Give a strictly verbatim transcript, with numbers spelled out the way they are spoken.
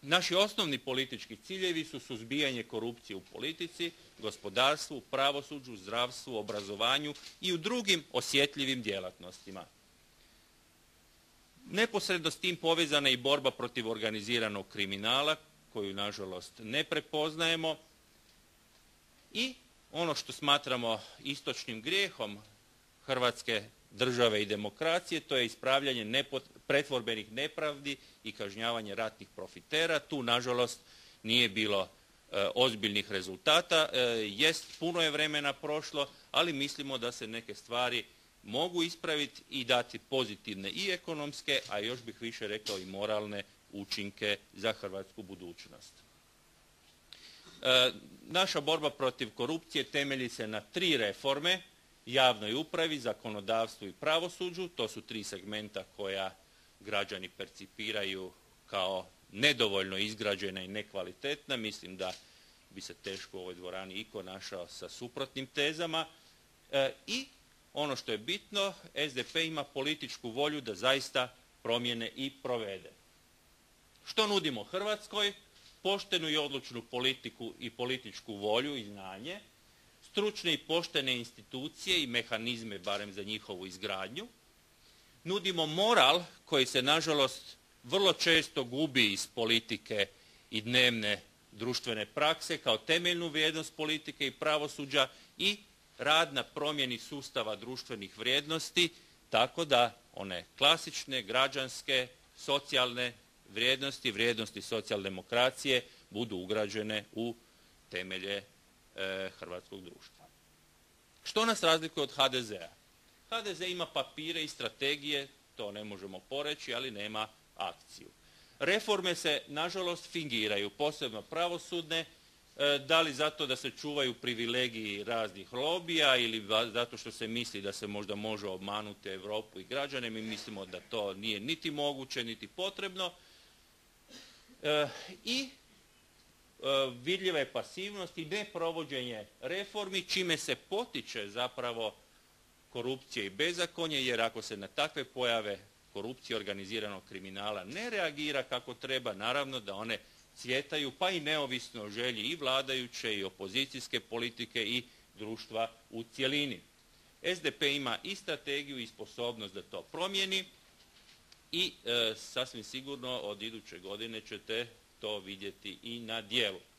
Naši osnovni politički ciljevi su suzbijanje korupcije u politici, gospodarstvu, pravosuđu, zdravstvu, obrazovanju i u drugim osjetljivim djelatnostima. Neposredno s tim povezana je i borba protiv organiziranog kriminala, koju nažalost ne prepoznajemo, i ono što smatramo istočnim grijehom Hrvatske države i demokracije, to je ispravljanje pretvorbenih nepravdi i kažnjavanje ratnih profitera. Tu nažalost nije bilo e, ozbiljnih rezultata. E, jest, puno je vremena prošlo, ali mislimo da se neke stvari mogu ispraviti i dati pozitivne i ekonomske, a još bih više rekao i moralne učinke za hrvatsku budućnost. E, naša borba protiv korupcije temelji se na tri reforme: javnoj upravi, zakonodavstvu i pravosuđu. To su tri segmenta koja građani percipiraju kao nedovoljno izgrađena i nekvalitetna. Mislim da bi se teško u ovoj dvorani iko našao sa suprotnim tezama. E, I ono što je bitno, S D P ima političku volju da zaista promjene i provede. Što nudimo Hrvatskoj? Poštenu i odlučnu politiku i političku volju i znanje, stručne i poštene institucije i mehanizme, barem za njihovu izgradnju. Nudimo moral koji se nažalost vrlo često gubi iz politike i dnevne društvene prakse kao temeljnu vrijednost politike i pravosuđa i rad na promjeni sustava društvenih vrijednosti tako da one klasične, građanske, socijalne vrijednosti, vrijednosti socijaldemokracije budu ugrađene u temelje e, hrvatskog društva. Što nas razlikuje od H D Z-a? H D Z ima papire i strategije, to ne možemo poreći, ali nema akciju. Reforme se nažalost fingiraju, posebno pravosudne, da li zato da se čuvaju privilegiji raznih lobija ili zato što se misli da se možda može obmanuti Europu i građane. Mi mislimo da to nije niti moguće niti potrebno. E, I e, vidljiva je pasivnost i neprovođenje reformi čime se potiče zapravo korupcije i bezakonje, jer ako se na takve pojave korupcije, organiziranog kriminala ne reagira kako treba, naravno da one cvjetaju, pa i neovisno o želji i vladajuće i opozicijske politike i društva u cjelini. S D P ima i strategiju i sposobnost da to promijeni i e, sasvim sigurno od iduće godine ćete to vidjeti i na djelu.